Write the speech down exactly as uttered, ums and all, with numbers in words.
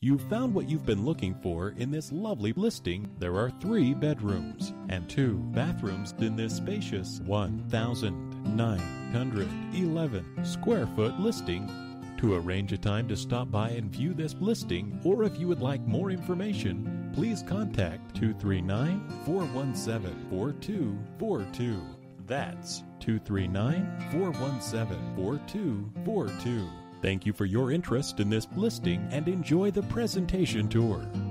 You've found what you've been looking for in this lovely listing. There are three bedrooms and two bathrooms in this spacious one thousand nine hundred eleven square foot listing. To arrange a time to stop by and view this listing, or if you would like more information, please contact two three nine, four one seven, four two four two. That's two three nine, four one seven, four two four two. Thank you for your interest in this listing and enjoy the presentation tour.